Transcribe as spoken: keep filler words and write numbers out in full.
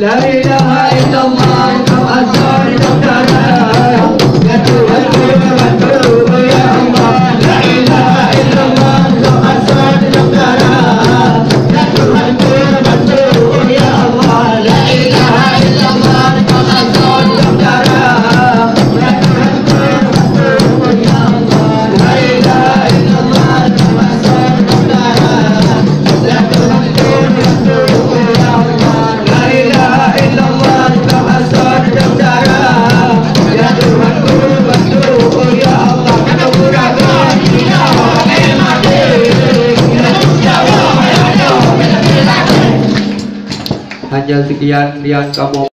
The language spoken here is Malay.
La ilaha illallah Muhammadur Rasulullah. Ya Tuhan bantu ya Allah. La ilaha illallah Muhammadur Rasulullah. Ya Tuhan bantu ya Allah. La ilaha illallah Muhammadur Rasulullah. Ya Tuhan bantu ya Allah. La ilaha illallah Muhammadur Rasulullah. Ya Tuhan bantu ya Allah. La ilaha illallah Muhammadur Rasulullah. Ya Tuhan bantu ya Allah. Kata murahkan ya hanya sekian yang kamu